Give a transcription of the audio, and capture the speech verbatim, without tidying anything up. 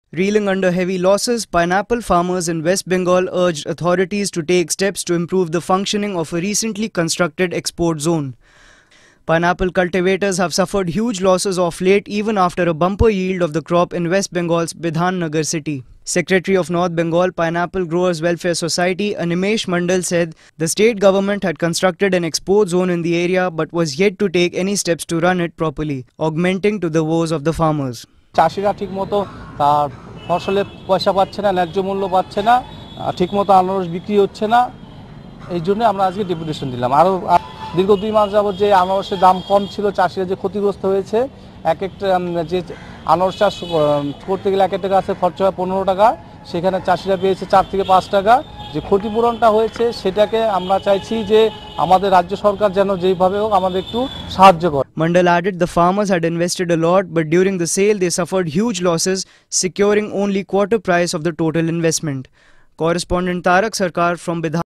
Reeling under heavy losses, pineapple farmers in West Bengal urged authorities to take steps to improve the functioning of a recently constructed export zone. Pineapple cultivators have suffered huge losses of late even after a bumper yield of the crop in West Bengal's Bidhannagar city. Secretary of North Bengal Pineapple Growers Welfare Society Animesh Mandal said the state government had constructed an export zone in the area but was yet to take any steps to run it properly, augmenting to the woes of the farmers. চাষিরা ঠিকমতো তার ফসলের পয়সা পাচ্ছে না, ন্যায্য মূল্য পাচ্ছে না, ঠিকমতো আনারস বিক্রি হচ্ছে না। এই জন্য আমরা আজকে ডেপুটেশন দিলাম। আরো দীর্ঘ দুই মাস যাবত যে আনারসের দাম কম ছিল, চাষিরা যে ক্ষতিগ্রস্ত হয়েছে, এক একটা যে আনারস চাষ করতে গেলে এক একটা গাছে খরচ হয় পনেরো টাকা, সেখানে চাষিরা পেয়েছে চার থেকে পাঁচ টাকা। যে ক্ষতিপূরণটা হয়েছে সেটাকে আমরা চাইছি যে আমাদের রাজ্য সরকার যেন যেভাবে হোক আমাদের একটু সাহায্য করে। Mandal added the farmers had invested a lot, but during the sale they suffered huge losses, securing only quarter price of the total investment. Correspondent Tarak Sarkar from Bidhan